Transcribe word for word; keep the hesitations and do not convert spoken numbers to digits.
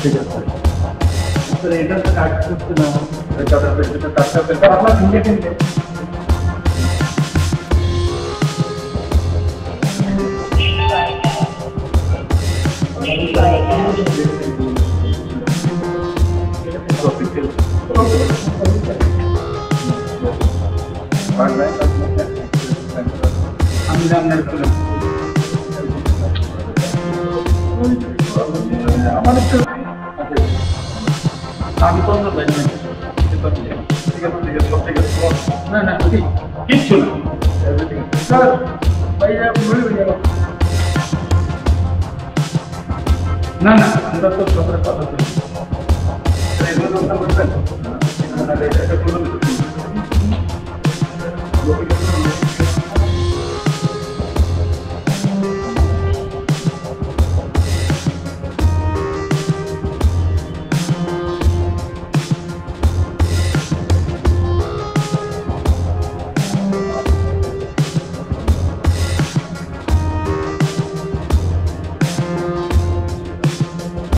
ঠিক আছে স্যার এটা তো কাজ করতে না এটা তো কাজ করতে স্যার আপনার ফিঙ্গার কিনতে আমি আপনার আমার একটু আমি তো ঠিক আছে ঠিক আছে সব ঠিক আছে না না কিচ্ছু না স্যার ভাইয়া না না আমরা তো সবার কথা বলি এগুলো কথা বলবেন এটা